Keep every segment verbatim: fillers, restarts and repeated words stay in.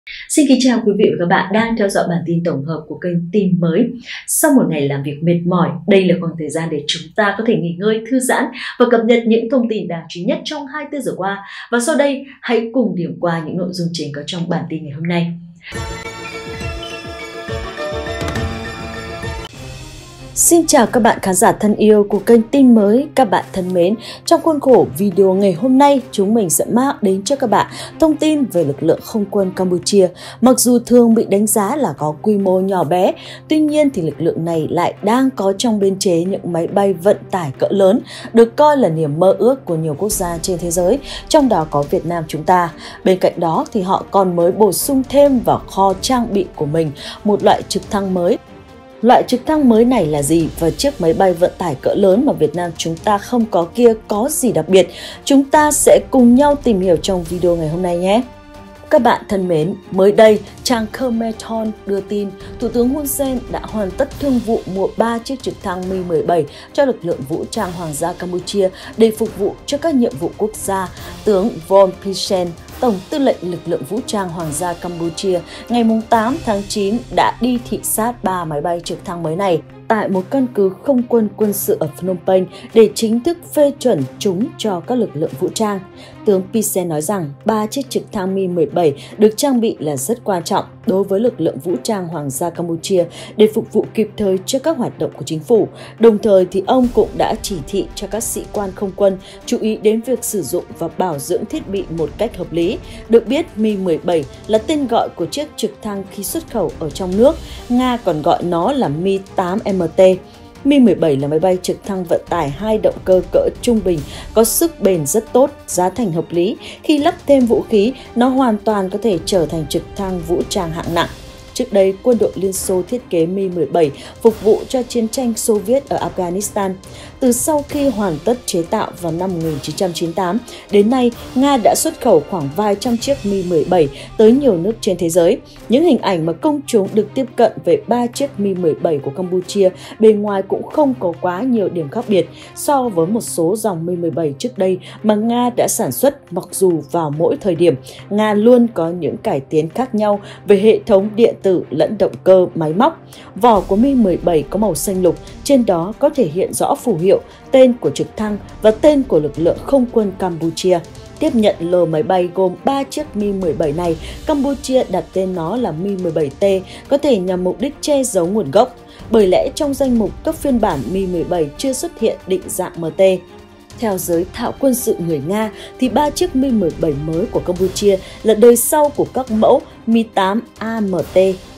Xin kính chào quý vị và các bạn đang theo dõi bản tin tổng hợp của kênh Tin Mới. Sau một ngày làm việc mệt mỏi, đây là khoảng thời gian để chúng ta có thể nghỉ ngơi, thư giãn và cập nhật những thông tin đáng chú ý nhất trong hai mươi tư giờ qua. Và sau đây, hãy cùng điểm qua những nội dung chính có trong bản tin ngày hôm nay. Xin chào các bạn khán giả thân yêu của kênh Tin Mới. Các bạn thân mến, trong khuôn khổ video ngày hôm nay, chúng mình sẽ mang đến cho các bạn thông tin về lực lượng không quân Campuchia. Mặc dù thường bị đánh giá là có quy mô nhỏ bé, tuy nhiên thì lực lượng này lại đang có trong biên chế những máy bay vận tải cỡ lớn, được coi là niềm mơ ước của nhiều quốc gia trên thế giới, trong đó có Việt Nam chúng ta. Bên cạnh đó thì họ còn mới bổ sung thêm vào kho trang bị của mình một loại trực thăng mới. Loại trực thăng mới này là gì và chiếc máy bay vận tải cỡ lớn mà Việt Nam chúng ta không có kia có gì đặc biệt? Chúng ta sẽ cùng nhau tìm hiểu trong video ngày hôm nay nhé! Các bạn thân mến, mới đây, trang Khmer Thon đưa tin Thủ tướng Hun Sen đã hoàn tất thương vụ mua ba chiếc trực thăng Mi mười bảy cho lực lượng vũ trang Hoàng gia Campuchia để phục vụ cho các nhiệm vụ quốc gia. Tướng Von Pisen, Tổng tư lệnh lực lượng vũ trang Hoàng gia Campuchia, ngày tám tháng chín đã đi thị sát ba máy bay trực thăng mới này tại một căn cứ không quân quân sự ở Phnom Penh để chính thức phê chuẩn chúng cho các lực lượng vũ trang. Tướng Pisen nói rằng ba chiếc trực thăng Mi mười bảy được trang bị là rất quan trọng đối với lực lượng vũ trang Hoàng gia Campuchia để phục vụ kịp thời cho các hoạt động của chính phủ. Đồng thời thì ông cũng đã chỉ thị cho các sĩ quan không quân chú ý đến việc sử dụng và bảo dưỡng thiết bị một cách hợp lý. Được biết, Mi mười bảy là tên gọi của chiếc trực thăng khi xuất khẩu ở trong nước, Nga còn gọi nó là Mi tám M T. Mi mười bảy là máy bay trực thăng vận tải hai động cơ cỡ trung bình, có sức bền rất tốt, giá thành hợp lý. Khi lắp thêm vũ khí, nó hoàn toàn có thể trở thành trực thăng vũ trang hạng nặng. Trước đây, quân đội Liên Xô thiết kế Mi mười bảy phục vụ cho chiến tranh Xô Viết ở Afghanistan. Từ sau khi hoàn tất chế tạo vào năm một nghìn chín trăm chín mươi tám, đến nay, Nga đã xuất khẩu khoảng vài trăm chiếc Mi mười bảy tới nhiều nước trên thế giới. Những hình ảnh mà công chúng được tiếp cận về ba chiếc Mi mười bảy của Campuchia bề ngoài cũng không có quá nhiều điểm khác biệt so với một số dòng Mi mười bảy trước đây mà Nga đã sản xuất, mặc dù vào mỗi thời điểm, Nga luôn có những cải tiến khác nhau về hệ thống điện tử lẫn động cơ máy móc. Vỏ của Mi mười bảy có màu xanh lục, trên đó có thể hiện rõ phù hiệu, tên của trực thăng và tên của lực lượng không quân Campuchia. Tiếp nhận lô máy bay gồm ba chiếc Mi mười bảy này, Campuchia đặt tên nó là Mi mười bảy T, có thể nhằm mục đích che giấu nguồn gốc. Bởi lẽ trong danh mục các phiên bản Mi mười bảy chưa xuất hiện định dạng M T. Theo giới thạo quân sự người Nga, thì ba chiếc Mi mười bảy mới của Campuchia là đời sau của các mẫu Mi tám A M T.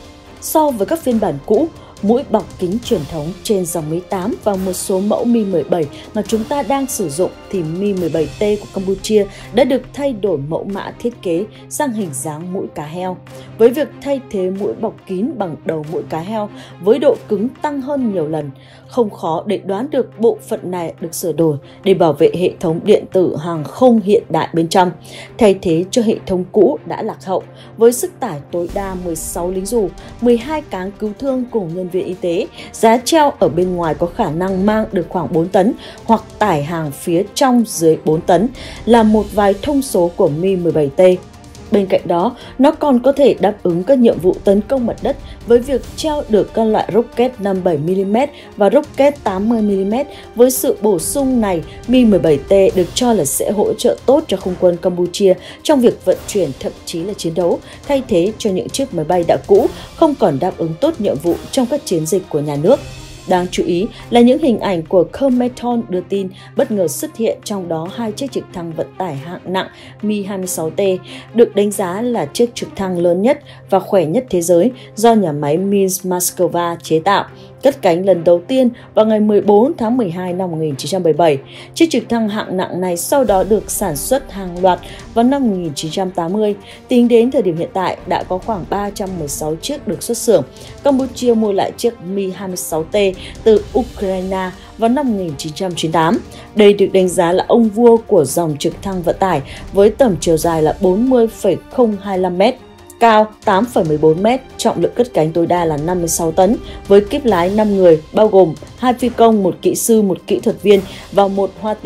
So với các phiên bản cũ, mũi bọc kính truyền thống trên dòng Mi tám và một số mẫu Mi mười bảy mà chúng ta đang sử dụng thì Mi mười bảy T của Campuchia đã được thay đổi mẫu mã thiết kế sang hình dáng mũi cá heo. Với việc thay thế mũi bọc kín bằng đầu mũi cá heo với độ cứng tăng hơn nhiều lần, không khó để đoán được bộ phận này được sửa đổi để bảo vệ hệ thống điện tử hàng không hiện đại bên trong, thay thế cho hệ thống cũ đã lạc hậu. Với sức tải tối đa mười sáu lính dù, mười hai cáng cứu thương cùng nhân viên y tế, giá treo ở bên ngoài có khả năng mang được khoảng bốn tấn hoặc tải hàng phía trong dưới bốn tấn là một vài thông số của Mi mười bảy T. Bên cạnh đó, nó còn có thể đáp ứng các nhiệm vụ tấn công mặt đất với việc treo được các loại rocket năm mươi bảy mi li mét và rocket tám mươi mi li mét. Với sự bổ sung này, Mi mười bảy T được cho là sẽ hỗ trợ tốt cho không quân Campuchia trong việc vận chuyển, thậm chí là chiến đấu, thay thế cho những chiếc máy bay đã cũ không còn đáp ứng tốt nhiệm vụ trong các chiến dịch của nhà nước. Đáng chú ý là những hình ảnh của Khmer Thon đưa tin bất ngờ xuất hiện trong đó hai chiếc trực thăng vận tải hạng nặng Mi hai mươi sáu T, được đánh giá là chiếc trực thăng lớn nhất và khỏe nhất thế giới do nhà máy Minsk Moscow chế tạo, cất cánh lần đầu tiên vào ngày mười bốn tháng mười hai năm một nghìn chín trăm bảy mươi bảy. Chiếc trực thăng hạng nặng này sau đó được sản xuất hàng loạt vào năm một nghìn chín trăm tám mươi. Tính đến thời điểm hiện tại, đã có khoảng ba trăm mười sáu chiếc được xuất xưởng. Campuchia mua lại chiếc Mi hai mươi sáu T từ Ukraine vào năm một nghìn chín trăm chín mươi tám. Đây được đánh giá là ông vua của dòng trực thăng vận tải với tổng chiều dài là bốn mươi phẩy không hai lăm mét. Cao tám phẩy mười bốn mét, trọng lượng cất cánh tối đa là năm mươi sáu tấn, với kíp lái năm người, bao gồm hai phi công, một kỹ sư, một kỹ thuật viên và một hoa tiêu.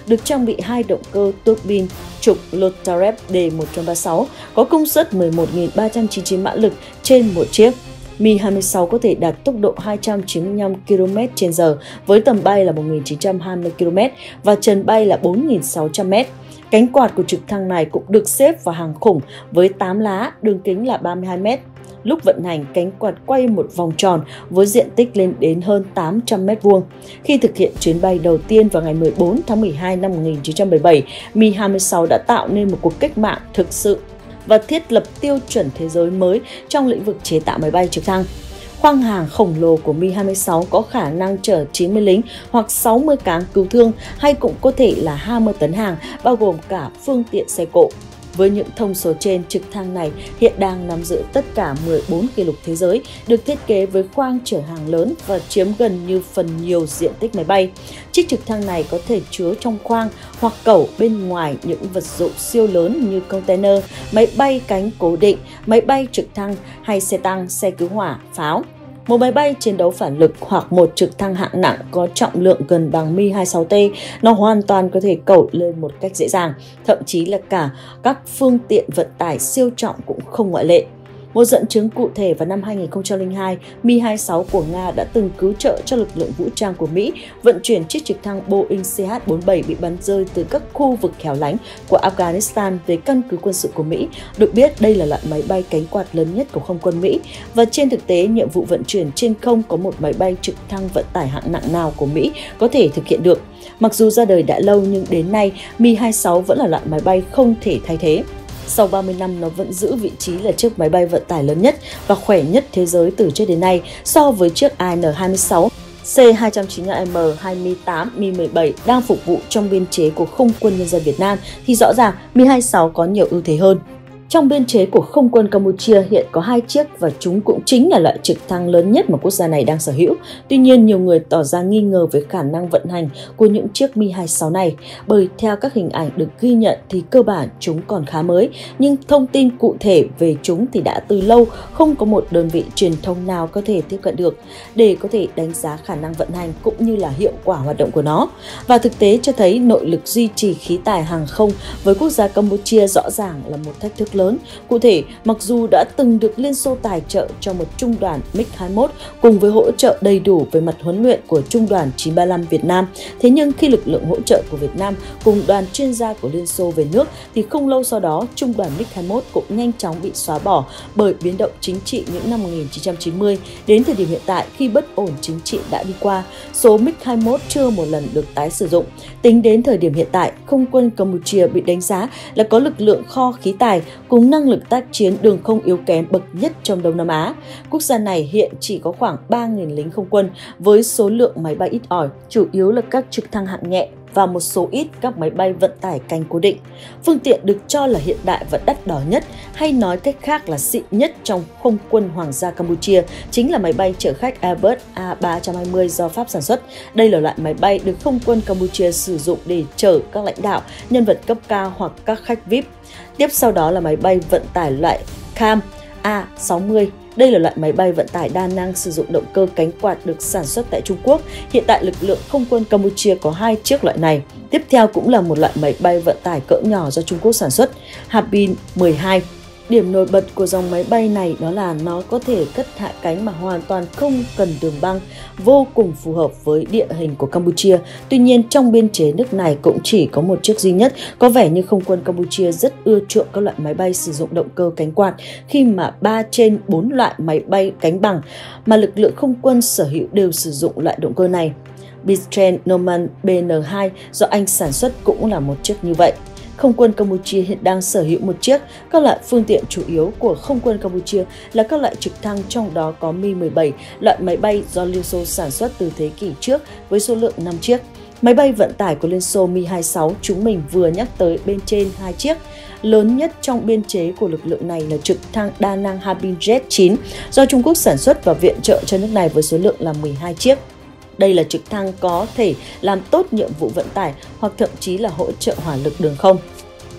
được trang bị hai động cơ tuabin trục Lotarev D một ba sáu có công suất mười một nghìn ba trăm chín mươi chín mã lực trên một chiếc. Mi hai mươi sáu có thể đạt tốc độ hai trăm chín mươi lăm ki lô mét trên giờ với tầm bay là một nghìn chín trăm hai mươi ki lô mét và trần bay là bốn nghìn sáu trăm mét. Cánh quạt của trực thăng này cũng được xếp vào hàng khủng với tám lá, đường kính là ba mươi hai mét. Lúc vận hành, cánh quạt quay một vòng tròn với diện tích lên đến hơn tám trăm mét vuông. Khi thực hiện chuyến bay đầu tiên vào ngày mười bốn tháng mười hai năm một nghìn chín trăm bảy mươi bảy, Mi hai mươi sáu đã tạo nên một cuộc cách mạng thực sự và thiết lập tiêu chuẩn thế giới mới trong lĩnh vực chế tạo máy bay trực thăng. Khoang hàng khổng lồ của Mi hai mươi sáu có khả năng chở chín mươi lính hoặc sáu mươi cáng cứu thương hay cũng có thể là hai mươi tấn hàng, bao gồm cả phương tiện xe cộ. Với những thông số trên, trực thăng này hiện đang nắm giữ tất cả mười bốn kỷ lục thế giới, được thiết kế với khoang chở hàng lớn và chiếm gần như phần nhiều diện tích máy bay. Chiếc trực thăng này có thể chứa trong khoang hoặc cẩu bên ngoài những vật dụng siêu lớn như container, máy bay cánh cố định, máy bay trực thăng hay xe tăng, xe cứu hỏa, pháo. Một máy bay chiến đấu phản lực hoặc một trực thăng hạng nặng có trọng lượng gần bằng Mi hai mươi sáu T, nó hoàn toàn có thể cẩu lên một cách dễ dàng, thậm chí là cả các phương tiện vận tải siêu trọng cũng không ngoại lệ. Một dẫn chứng cụ thể, vào năm hai nghìn không trăm lẻ hai, Mi hai mươi sáu của Nga đã từng cứu trợ cho lực lượng vũ trang của Mỹ vận chuyển chiếc trực thăng Boeing C H bốn mươi bảy bị bắn rơi từ các khu vực hẻo lánh của Afghanistan về căn cứ quân sự của Mỹ. Được biết, đây là loại máy bay cánh quạt lớn nhất của không quân Mỹ và trên thực tế, nhiệm vụ vận chuyển trên không có một máy bay trực thăng vận tải hạng nặng nào của Mỹ có thể thực hiện được. Mặc dù ra đời đã lâu nhưng đến nay, Mi hai mươi sáu vẫn là loại máy bay không thể thay thế. Sau ba mươi năm, nó vẫn giữ vị trí là chiếc máy bay vận tải lớn nhất và khỏe nhất thế giới từ trước đến nay so với chiếc A N hai mươi sáu, C hai chín mươi M, hai mươi tám, Mi mười bảy đang phục vụ trong biên chế của Không quân Nhân dân Việt Nam thì rõ ràng Mi hai mươi sáu có nhiều ưu thế hơn. Trong biên chế của Không quân Campuchia hiện có hai chiếc và chúng cũng chính là loại trực thăng lớn nhất mà quốc gia này đang sở hữu. Tuy nhiên, nhiều người tỏ ra nghi ngờ về khả năng vận hành của những chiếc Mi hai mươi sáu này, bởi theo các hình ảnh được ghi nhận thì cơ bản chúng còn khá mới, nhưng thông tin cụ thể về chúng thì đã từ lâu không có một đơn vị truyền thông nào có thể tiếp cận được để có thể đánh giá khả năng vận hành cũng như là hiệu quả hoạt động của nó. Và thực tế cho thấy nội lực duy trì khí tài hàng không với quốc gia Campuchia rõ ràng là một thách thức lớn. Cụ thể, mặc dù đã từng được Liên Xô tài trợ cho một trung đoàn MiG hai mươi mốt cùng với hỗ trợ đầy đủ về mặt huấn luyện của trung đoàn chín ba lăm Việt Nam, thế nhưng khi lực lượng hỗ trợ của Việt Nam cùng đoàn chuyên gia của Liên Xô về nước thì không lâu sau đó trung đoàn MiG hai mươi mốt cũng nhanh chóng bị xóa bỏ bởi biến động chính trị những năm một nghìn chín trăm chín mươi. Đến thời điểm hiện tại, khi bất ổn chính trị đã đi qua, số MiG hai mươi mốt chưa một lần được tái sử dụng. Tính đến thời điểm hiện tại, Không quân Campuchia bị đánh giá là có lực lượng kho khí tài cùng năng lực tác chiến đường không yếu kém bậc nhất trong Đông Nam Á. Quốc gia này hiện chỉ có khoảng ba nghìn lính không quân với số lượng máy bay ít ỏi, chủ yếu là các trực thăng hạng nhẹ và một số ít các máy bay vận tải cánh cố định. Phương tiện được cho là hiện đại và đắt đỏ nhất, hay nói cách khác là xịn nhất trong Không quân Hoàng gia Campuchia, chính là máy bay chở khách Airbus A ba hai mươi do Pháp sản xuất. Đây là loại máy bay được Không quân Campuchia sử dụng để chở các lãnh đạo, nhân vật cấp cao hoặc các khách vi ai pi. Tiếp sau đó là máy bay vận tải loại Cam A sáu mươi. Đây là loại máy bay vận tải đa năng sử dụng động cơ cánh quạt được sản xuất tại Trung Quốc. Hiện tại lực lượng không quân Campuchia có hai chiếc loại này. Tiếp theo cũng là một loại máy bay vận tải cỡ nhỏ do Trung Quốc sản xuất, Harbin mười hai. Điểm nổi bật của dòng máy bay này đó là nó có thể cất hạ cánh mà hoàn toàn không cần đường băng, vô cùng phù hợp với địa hình của Campuchia. Tuy nhiên, trong biên chế nước này cũng chỉ có một chiếc duy nhất. Có vẻ như không quân Campuchia rất ưa chuộng các loại máy bay sử dụng động cơ cánh quạt, khi mà ba trên bốn loại máy bay cánh bằng mà lực lượng không quân sở hữu đều sử dụng loại động cơ này. Bistrel Norman B N hai do Anh sản xuất cũng là một chiếc như vậy. Không quân Campuchia hiện đang sở hữu một chiếc. Các loại phương tiện chủ yếu của Không quân Campuchia là các loại trực thăng, trong đó có Mi mười bảy, loại máy bay do Liên Xô sản xuất từ thế kỷ trước với số lượng năm chiếc. Máy bay vận tải của Liên Xô Mi hai mươi sáu chúng mình vừa nhắc tới bên trên hai chiếc. Lớn nhất trong biên chế của lực lượng này là trực thăng đa năng Harbin Jet chín do Trung Quốc sản xuất và viện trợ cho nước này với số lượng là mười hai chiếc. Đây là trực thăng có thể làm tốt nhiệm vụ vận tải hoặc thậm chí là hỗ trợ hỏa lực đường không.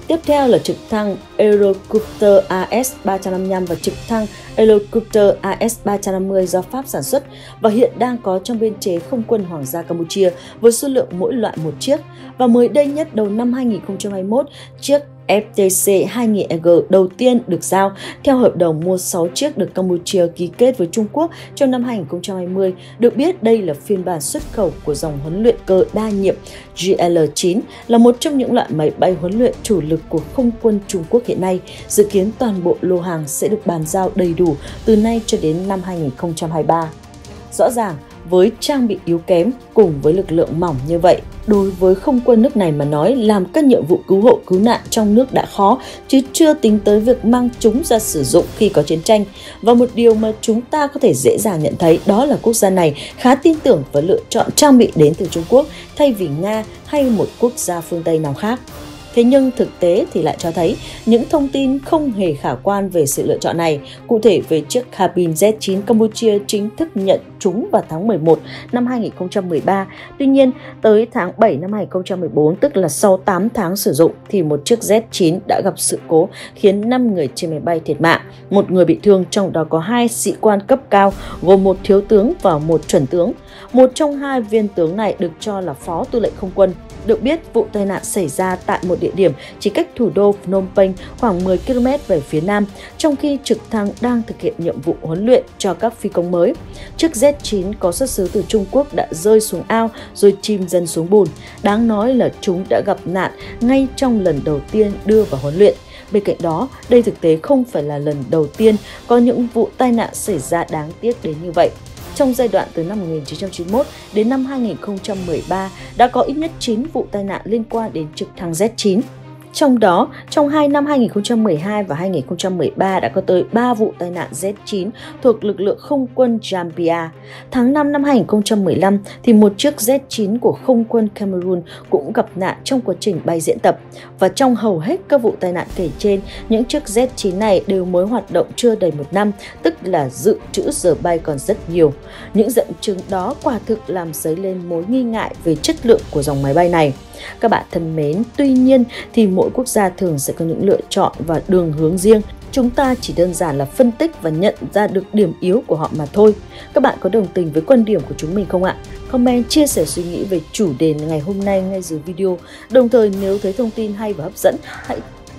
Tiếp theo là trực thăng Eurocopter A S ba trăm năm mươi lăm và trực thăng Eurocopter A S ba trăm năm mươi do Pháp sản xuất và hiện đang có trong biên chế không quân Hoàng gia Campuchia với số lượng mỗi loại một chiếc. Và mới đây nhất đầu năm hai nghìn không trăm hai mươi mốt, chiếc F T C hai nghìn E G đầu tiên được giao theo hợp đồng mua sáu chiếc được Campuchia ký kết với Trung Quốc trong năm hai nghìn không trăm hai mươi. Được biết đây là phiên bản xuất khẩu của dòng huấn luyện cơ đa nhiệm G L chín, là một trong những loại máy bay huấn luyện chủ lực của không quân Trung Quốc hiện nay. Dự kiến toàn bộ lô hàng sẽ được bàn giao đầy đủ từ nay cho đến năm hai nghìn không trăm hai mươi ba. Rõ ràng, với trang bị yếu kém cùng với lực lượng mỏng như vậy, đối với không quân nước này mà nói, làm các nhiệm vụ cứu hộ cứu nạn trong nước đã khó, chứ chưa tính tới việc mang chúng ra sử dụng khi có chiến tranh. Và một điều mà chúng ta có thể dễ dàng nhận thấy đó là quốc gia này khá tin tưởng và lựa chọn trang bị đến từ Trung Quốc thay vì Nga hay một quốc gia phương Tây nào khác. Thế nhưng thực tế thì lại cho thấy những thông tin không hề khả quan về sự lựa chọn này. Cụ thể về chiếc Harbin Z chín, Campuchia chính thức nhận chúng vào tháng mười một năm hai nghìn không trăm mười ba. Tuy nhiên, tới tháng bảy năm hai nghìn không trăm mười bốn, tức là sau tám tháng sử dụng, thì một chiếc Z chín đã gặp sự cố khiến năm người trên máy bay thiệt mạng, một người bị thương, trong đó có hai sĩ quan cấp cao gồm một thiếu tướng và một chuẩn tướng. Một trong hai viên tướng này được cho là phó tư lệnh không quân. Được biết, vụ tai nạn xảy ra tại một địa điểm chỉ cách thủ đô Phnom Penh khoảng mười ki lô mét về phía nam, trong khi trực thăng đang thực hiện nhiệm vụ huấn luyện cho các phi công mới. Chiếc Z chín có xuất xứ từ Trung Quốc đã rơi xuống ao rồi chìm dần xuống bùn. Đáng nói là chúng đã gặp nạn ngay trong lần đầu tiên đưa vào huấn luyện. Bên cạnh đó, đây thực tế không phải là lần đầu tiên có những vụ tai nạn xảy ra đáng tiếc đến như vậy. Trong giai đoạn từ năm một nghìn chín trăm chín mươi mốt đến năm hai nghìn không trăm mười ba, đã có ít nhất chín vụ tai nạn liên quan đến trực thăng Z chín. Trong đó, trong hai năm hai nghìn không trăm mười hai và hai nghìn không trăm mười ba đã có tới ba vụ tai nạn Z chín thuộc lực lượng không quân Gambia. Tháng năm năm hai nghìn không trăm mười lăm, thì một chiếc Z chín của không quân Cameroon cũng gặp nạn trong quá trình bay diễn tập. Và trong hầu hết các vụ tai nạn kể trên, những chiếc Z chín này đều mới hoạt động chưa đầy một năm, tức là dự trữ giờ bay còn rất nhiều. Những dẫn chứng đó quả thực làm dấy lên mối nghi ngại về chất lượng của dòng máy bay này. Các bạn thân mến, tuy nhiên thì mỗi quốc gia thường sẽ có những lựa chọn và đường hướng riêng. Chúng ta chỉ đơn giản là phân tích và nhận ra được điểm yếu của họ mà thôi. Các bạn có đồng tình với quan điểm của chúng mình không ạ? Comment chia sẻ suy nghĩ về chủ đề ngày hôm nay ngay dưới video. Đồng thời nếu thấy thông tin hay và hấp dẫn, hãy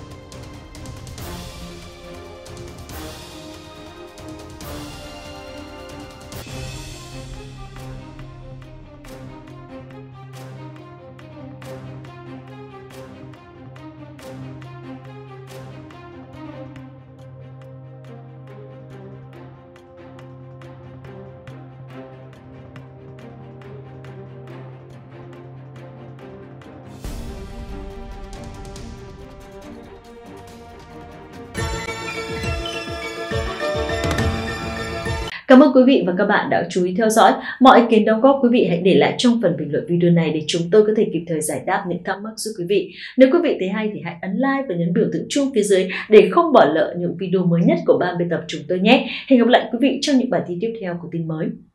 Cảm ơn quý vị và các bạn đã chú ý theo dõi. Mọi ý kiến đóng góp quý vị hãy để lại trong phần bình luận video này để chúng tôi có thể kịp thời giải đáp những thắc mắc giúp quý vị. Nếu quý vị thấy hay thì hãy ấn like và nhấn biểu tượng chuông phía dưới để không bỏ lỡ những video mới nhất của ban biên tập chúng tôi nhé. Hẹn gặp lại quý vị trong những bản tin tiếp theo của Tin Mới.